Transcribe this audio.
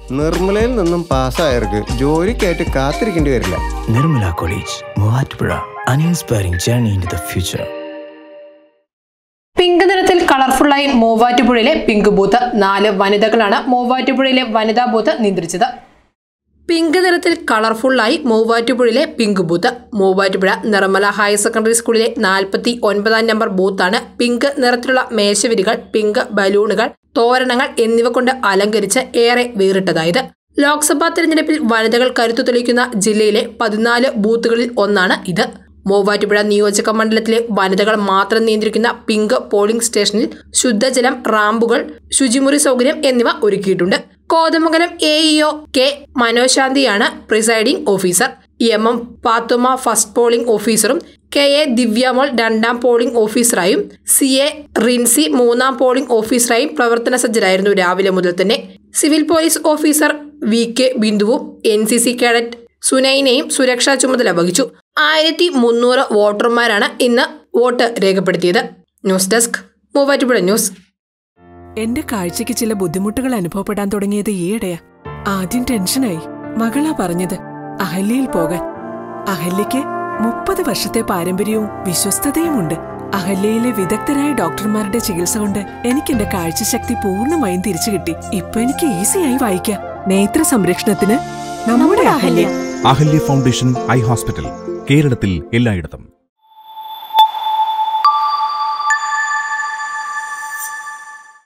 നിർമ്മലയിൽ നിന്നും പാസ്സായവർക്ക് ജോലിക്കായിട്ട് കാത്തിരിക്കേണ്ടി വരില്ല. Nirmala college, Muvattupuzha. An inspiring journey into the future. Pink നിറത്തിൽ കളർഫുള്ളായി മൂവാറ്റുപുഴയിലെ പിങ്ക് ബൂത്ത്. 4 വനിതകളാണ് മൂവാറ്റുപുഴയിലെ വനിതാ ബൂത്ത് നിയന്ത്രിച്ചത്. പിങ്ക് നിറത്തിൽ കളർഫുള്ളായി മൂവാറ്റുപുഴയിലെ pink booth. Muvattupuzha Nirmala higher secondary സ്കൂളിലെ 49-ാം നമ്പർ ബൂത്താണ് പിങ്ക് നിറത്തിലുള്ള മേശവിരികൾ, പിങ്ക് ബലൂണുകൾ, തോരണങ്ങൾ എന്നിവ കൊണ്ട് അലങ്കരിച്ച് ഏറെ വേറിട്ടതായത്. ലോക്സഭാ തെരഞ്ഞെടുപ്പിൽ വനിതകൾ കരുത്തു തെളിയിക്കുന്ന ജില്ലയിലെ 14 ബൂത്തുകളിൽ ഒന്നാണ് ഇത്. മൂവാറ്റുപുഴ നിയോജക മണ്ഡലത്തിലെ വനിതകൾ മാത്രം നിയന്ത്രിക്കുന്ന പിങ്ക് പോളിംഗ് സ്റ്റേഷനിൽ ശുദ്ധജലം, റാമ്പുകൾ, ശുചിമുറി സൗകര്യം എന്നിവ ഒരുക്കിയിട്ടുണ്ട്. കോതമംഗലം AEO കെ മനോശാന്തിയാണ് presiding officer. MM Pathumma first polling ഓഫീസറും KA ദിവ്യമോൾ 2ാം പോളിംഗ് ഓഫീസറായും CA റിൻസി 3ാം പോളിംഗ് ഓഫീസറായും പ്രവർത്തന സജ്ജരായിരുന്നു രാവിലെ മുതൽ തന്നെ. സിവിൽ പോലീസ് ഓഫീസർ VK ബിന്ദുവും NCC കേഡറ്റ് സുനൈനയും സുരക്ഷാ ചുമതല വഹിച്ചു. 1300 വോട്ടർമാരാണ് ഇന്ന് വോട്ട് രേഖപ്പെടുത്തിയത്. News desk, Muvattupuzha news. എന്റെ കാഴ്ചയ്ക്ക് ചില ബുദ്ധിമുട്ടുകൾ അനുഭവപ്പെടാൻ തുടങ്ങിയത് ഈയിടെയാ. ആദ്യം ടെൻഷനായി. മകളാ പറഞ്ഞത് അഹല്യയിൽ പോകാൻ. അഹല്യയ്ക്ക് 30 വർഷത്തെ പാരമ്പര്യവും വിശ്വസ്തതയുമുണ്ട്. അഹല്യയിലെ വിദഗ്ധരായ ഡോക്ടർമാരുടെ ചികിത്സ കൊണ്ട് എനിക്ക് എന്റെ കാഴ്ചശക്തി പൂർണ്ണമായും തിരിച്ചു കിട്ടി. ഇപ്പൊ എനിക്ക് ഈസിയായി വായിക്കാം. നേത്ര സംരക്ഷണത്തിന് നമ്മുടെ Ahalya. Ahalya foundation eye hospital, കേരളത്തിൽ എല്ലായിടത്തും.